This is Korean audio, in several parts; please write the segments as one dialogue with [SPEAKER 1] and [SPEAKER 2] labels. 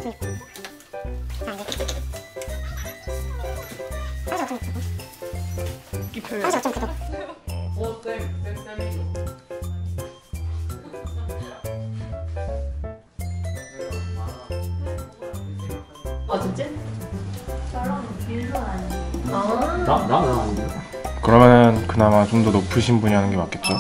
[SPEAKER 1] 아 진짜?
[SPEAKER 2] 저랑 민선 아니에요?
[SPEAKER 1] 나 아닌데.
[SPEAKER 3] 그러면은 그나마 좀 더 높으신 분이 하는 게 맞겠죠?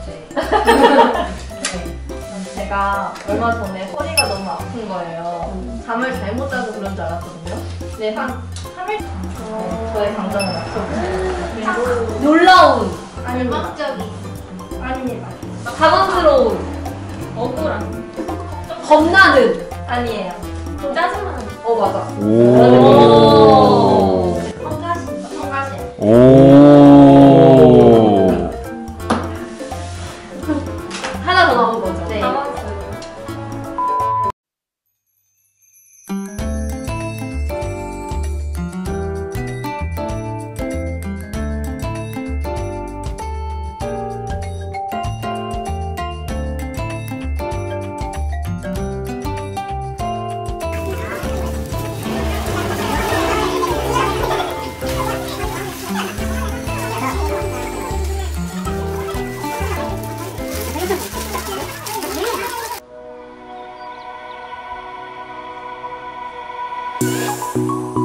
[SPEAKER 2] 제가 얼마 전에 허리가 너무 아픈 거예요. 잠을 잘못 자서 그런 줄 알았거든요. 근데 한 3일 저의 감정을 맞췄고 놀라운 대박적인 아닙니다. 당황스러운 억울한 겁나는 아니에요. 좀 짜증나는 맞아.
[SPEAKER 3] 오.
[SPEAKER 2] 성가신 성가신
[SPEAKER 3] 오.
[SPEAKER 2] 하나 더 남은 거죠. 네.
[SPEAKER 4] you.